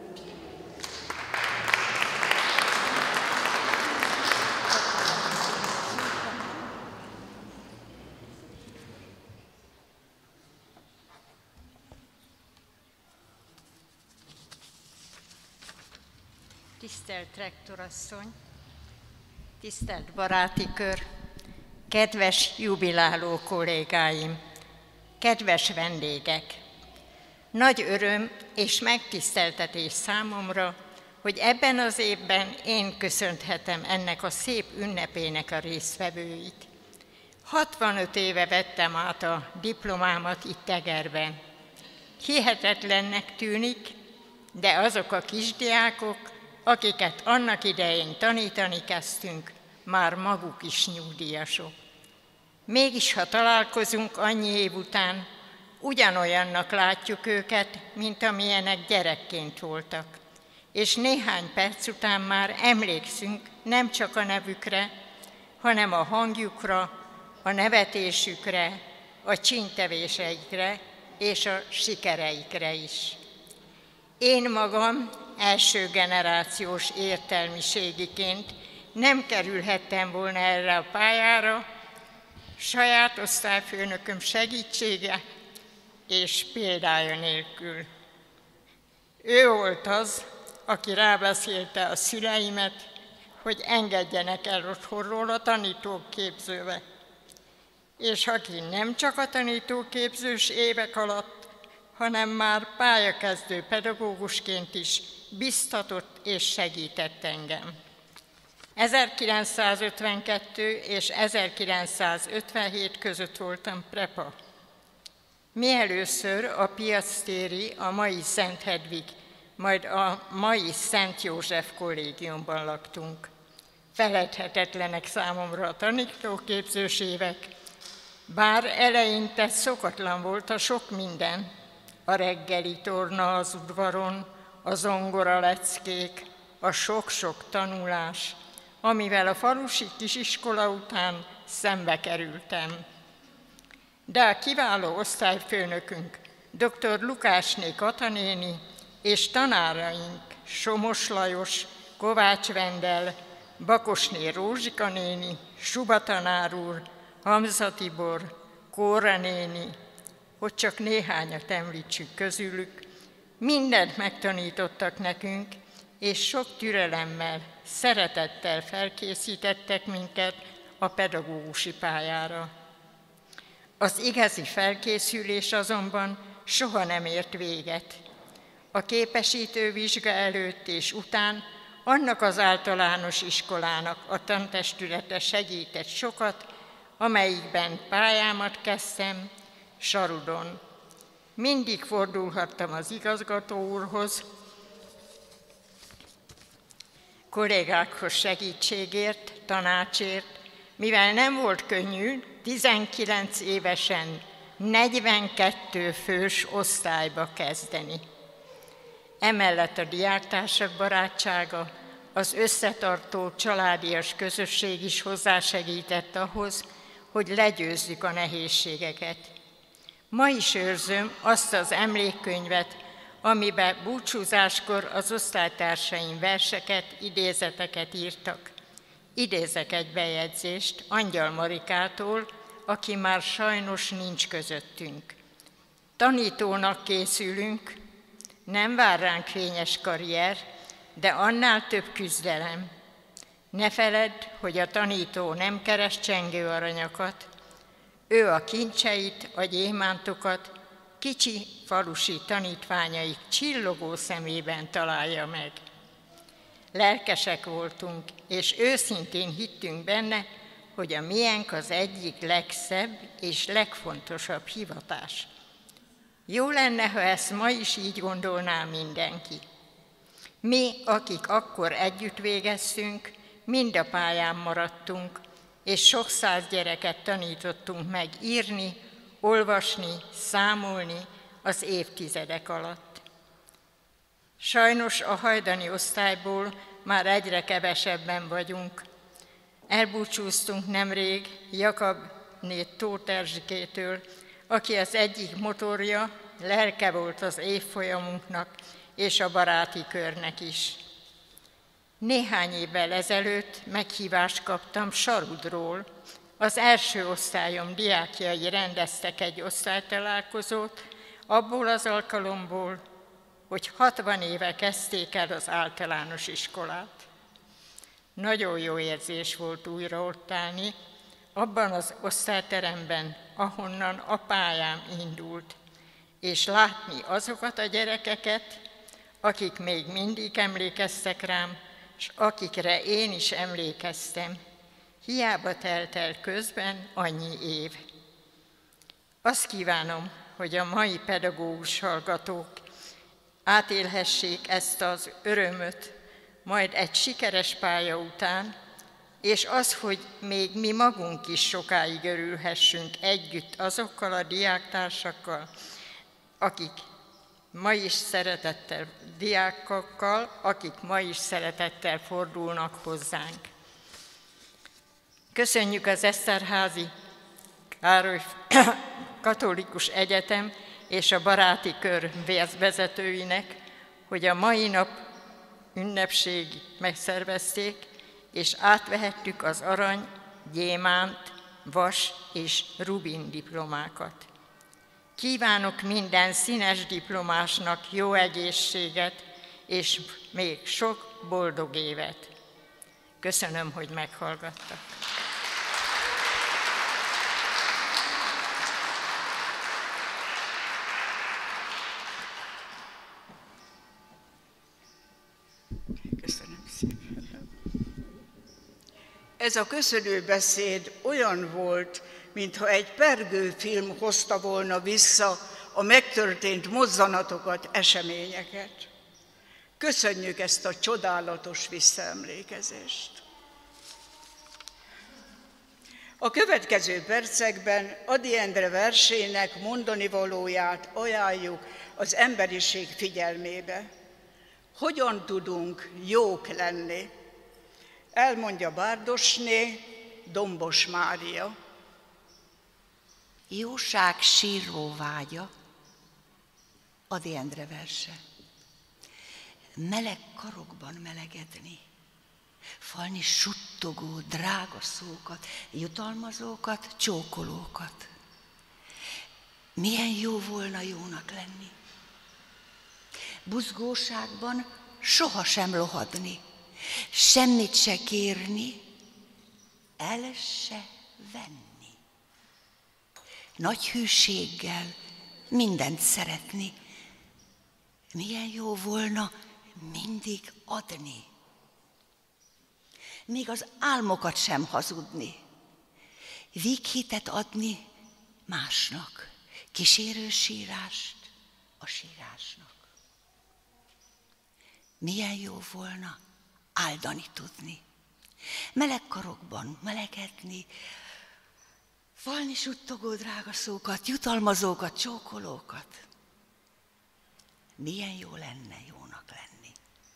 Tisztelt rektorasszony, tisztelt baráti kör, kedves jubiláló kollégáim, kedves vendégek! Nagy öröm és megtiszteltetés számomra, hogy ebben az évben én köszönhetem ennek a szép ünnepének a résztvevőit. 65 éve vettem át a diplomámat itt Egerben. Hihetetlennek tűnik, de azok a kisdiákok, akiket annak idején tanítani kezdtünk, már maguk is nyugdíjasok. Mégis, ha találkozunk annyi év után, ugyanolyannak látjuk őket, mint amilyenek gyerekként voltak. És néhány perc után már emlékszünk nem csak a nevükre, hanem a hangjukra, a nevetésükre, a csíntevéseikre és a sikereikre is. Én magam első generációs értelmiségiként nem kerülhettem volna erre a pályára, saját osztályfőnököm segítsége és példája nélkül. Ő volt az, aki rábeszélte a szüleimet, hogy engedjenek el otthonról a tanítóképzőbe. És aki nem csak a tanítóképzős évek alatt, hanem már pályakezdő pedagógusként is biztatott és segített engem. 1952 és 1957 között voltam prepa. Mi először a Piactéri, a mai Szent Hedvig, majd a mai Szent József kollégiumban laktunk. Feledhetetlenek számomra a tanítóképzős évek, bár eleinte szokatlan volt a sok minden, a reggeli torna az udvaron, a zongora leckék, a sok-sok tanulás, amivel a falusi kisiskola után szembe kerültem. De a kiváló osztályfőnökünk, dr. Lukásné Kata néni és tanáraink Somos Lajos, Kovács Vendel, Bakosné Rózsika néni, Suba tanár úr, Hamza Tibor, Kóra néni, hogy csak néhányat említsük közülük, mindent megtanítottak nekünk, és sok türelemmel, szeretettel felkészítettek minket a pedagógusi pályára. Az igazi felkészülés azonban soha nem ért véget. A képesítő vizsga előtt és után annak az általános iskolának a tantestülete segített sokat, amelyikben pályámat kezdtem, Sarudon. Mindig fordulhattam az igazgató úrhoz, kollégákhoz segítségért, tanácsért, mivel nem volt könnyű 19 évesen 42 fős osztályba kezdeni. Emellett a diáktársak barátsága, az összetartó családias közösség is hozzásegített ahhoz, hogy legyőzzük a nehézségeket. Ma is őrzöm azt az emlékkönyvet, amiben búcsúzáskor az osztálytársaim verseket, idézeteket írtak. Idézek egy bejegyzést Angyal Marikától, aki már sajnos nincs közöttünk. Tanítónak készülünk, nem vár ránk fényes karrier, de annál több küzdelem. Ne feledd, hogy a tanító nem keres csengő aranyakat, Ő a kincseit, a gyémántokat kicsi falusi tanítványaik csillogó szemében találja meg. Lelkesek voltunk, és őszintén hittünk benne, hogy a miénk az egyik legszebb és legfontosabb hivatás. Jó lenne, ha ezt ma is így gondolná mindenki. Mi, akik akkor együtt végeztünk, mind a pályán maradtunk, és sok száz gyereket tanítottunk meg írni, olvasni, számolni az évtizedek alatt. Sajnos a hajdani osztályból már egyre kevesebben vagyunk. Elbúcsúztunk nemrég Jakabné Tóth Erzsikétől, aki az egyik motorja, lelke volt az évfolyamunknak és a baráti körnek is. Néhány évvel ezelőtt meghívást kaptam Sarudról. Az első osztályom diákjai rendeztek egy osztálytalálkozót, abból az alkalomból, hogy 60 éve kezdték el az általános iskolát. Nagyon jó érzés volt újra ott állni, abban az osztályteremben, ahonnan apályám indult, és látni azokat a gyerekeket, akik még mindig emlékeztek rám, és akikre én is emlékeztem. Hiába telt el közben annyi év. Azt kívánom, hogy a mai pedagógus hallgatók átélhessék ezt az örömöt, majd egy sikeres pálya után, és az, hogy még mi magunk is sokáig örülhessünk együtt azokkal a diáktársakkal, akik ma is szeretettel fordulnak hozzánk. Köszönjük az Eszterházi Károly Katolikus Egyetem és a baráti kör vezetőinek, hogy a mai nap ünnepség megszervezték, és átvehettük az arany, gyémánt, vas és rubin diplomákat. Kívánok minden színes diplomásnak jó egészséget, és még sok boldog évet. Köszönöm, hogy meghallgattak. Köszönöm szépen. Ez a köszönőbeszéd olyan volt, mintha egy pergőfilm hozta volna vissza a megtörtént mozzanatokat, eseményeket. Köszönjük ezt a csodálatos visszaemlékezést. A következő percekben Ady Endre versének mondanivalóját ajánljuk az emberiség figyelmébe. Hogyan tudunk jók lenni? Elmondja Bárdosné, Dombos Mária. Jóság síró vágya, Ady Endre verse. Meleg karokban melegedni, falni suttogó, drága szókat, jutalmazókat, csókolókat. Milyen jó volna jónak lenni. Buzgóságban sohasem lohadni, semmit se kérni, el se venni. Nagy hűséggel mindent szeretni. Milyen jó volna mindig adni. Még az álmokat sem hazudni. Víghitet adni másnak, kísérő sírást a sírásnak. Milyen jó volna áldani tudni. Meleg karokban melegedni, falni suttogó drága szókat, jutalmazókat, csókolókat. Milyen jó lenne jónak lenni.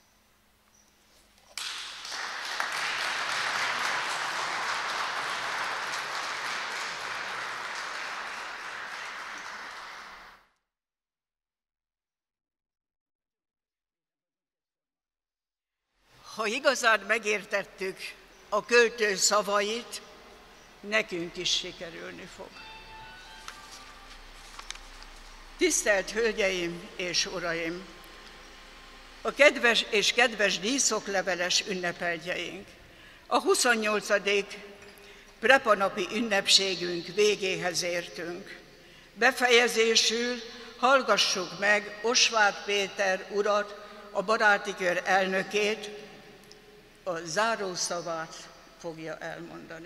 Ha igazán megértettük a költő szavait, nekünk is sikerülni fog. Tisztelt Hölgyeim és Uraim! A kedves díszokleveles ünnepeltjeink! A 28. Prepanapi ünnepségünk végéhez értünk. Befejezésül hallgassuk meg Osvárd Péter urat, a baráti kör elnökét, a zárószavát fogja elmondani.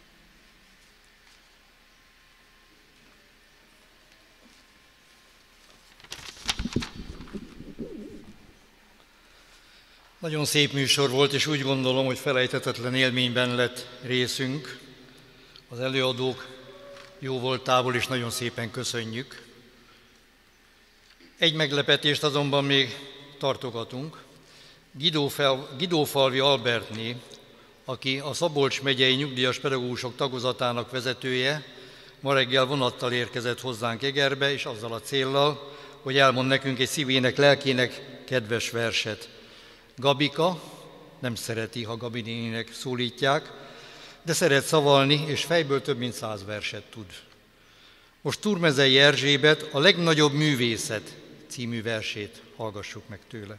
Nagyon szép műsor volt, és úgy gondolom, hogy felejthetetlen élményben lett részünk. Az előadók jó voltából is nagyon szépen köszönjük. Egy meglepetést azonban még tartogatunk. Guidófalvi Albertné, aki a Szabolcs megyei nyugdíjas pedagógusok tagozatának vezetője, ma reggel vonattal érkezett hozzánk Egerbe, és azzal a céllal, hogy elmond nekünk egy szívének, lelkének kedves verset. Gabika nem szereti, ha Gabi néninek szólítják, de szeret szavalni, és fejből több mint 100 verset tud. Most Turmezei Erzsébet A legnagyobb művészet című versét hallgassuk meg tőle.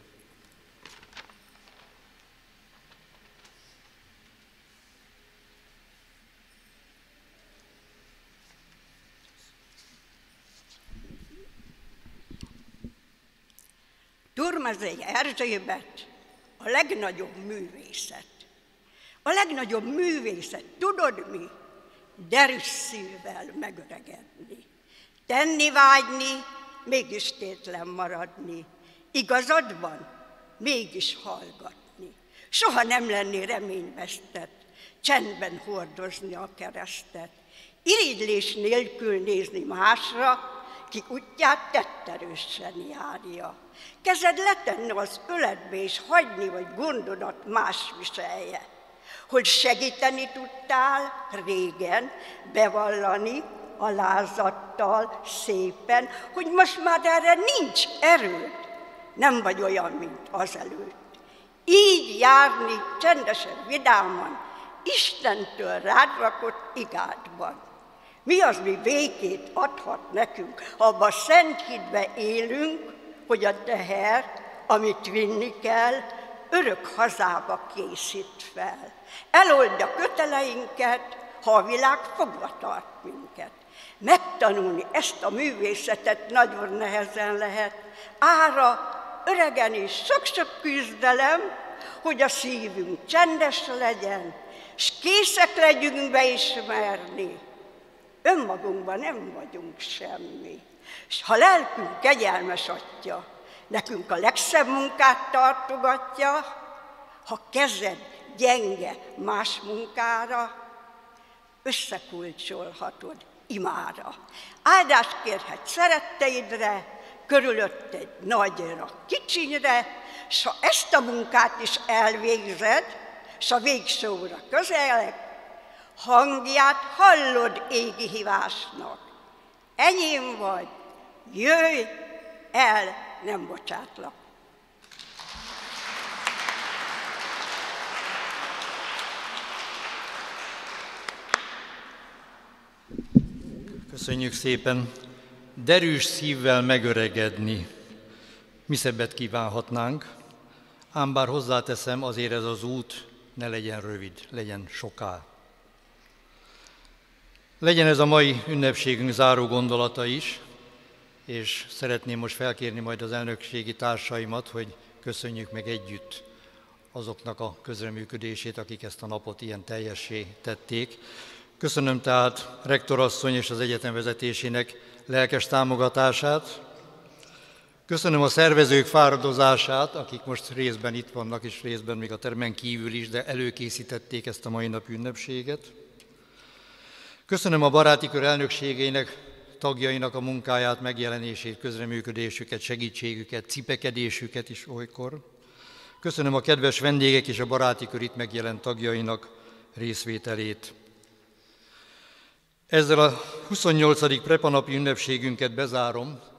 Turmezei Erzsébet, a legnagyobb művészet. A legnagyobb művészet, tudod mi? Derűs szívvel megöregedni. Tenni vágyni, mégis tétlen maradni. Igazad van, mégis hallgatni. Soha nem lenni reményvesztett, csendben hordozni a keresztet. Irigylés nélkül nézni másra, ki útját tetterősen járja. Kezed letenni az öletbe, és hagyni, hogy gondodat más viselje. Hogy segíteni tudtál régen, bevallani alázattal, szépen, hogy most már erre nincs erőd, nem vagy olyan, mint azelőtt. Így járni csendesen, vidáman, Istentől rád rakott igádban. Mi az, mi békét adhat nekünk, ha abban szent hitbe élünk, hogy a teher, amit vinni kell, örök hazába készít fel. Eloldja köteleinket, ha a világ fogva tart minket. Megtanulni ezt a művészetet nagyon nehezen lehet. Ára öregen is sok-sok küzdelem, hogy a szívünk csendes legyen, s készek legyünk beismerni. Önmagunkban nem vagyunk semmi. S ha lelkünk kegyelmes Atya, nekünk a legszebb munkát tartogatja, ha kezed gyenge más munkára, összekulcsolhatod imára. Áldást kérhet szeretteidre, körülötted nagyra, kicsinyre, s ha ezt a munkát is elvégzed, s a végső óra közeleg, hangját hallod égi hívásnak. Enyém vagy, jöjj el, nem bocsátlak. Köszönjük szépen! Derűs szívvel megöregedni. Mi szebbet kívánhatnánk, ám bár hozzáteszem, azért ez az út ne legyen rövid, legyen soká. Legyen ez a mai ünnepségünk záró gondolata is, és szeretném most felkérni majd az elnökségi társaimat, hogy köszönjük meg együtt azoknak a közreműködését, akik ezt a napot ilyen teljessé tették. Köszönöm tehát rektorasszony és az egyetem vezetésének lelkes támogatását. Köszönöm a szervezők fáradozását, akik most részben itt vannak, és részben még a termen kívül is, de előkészítették ezt a mai nap ünnepséget. Köszönöm a baráti kör elnökségeinek, tagjainak a munkáját, megjelenését, közreműködésüket, segítségüket, cipekedésüket is olykor. Köszönöm a kedves vendégek és a baráti kör itt megjelent tagjainak részvételét. Ezzel a 28. prepanapi ünnepségünket bezárom,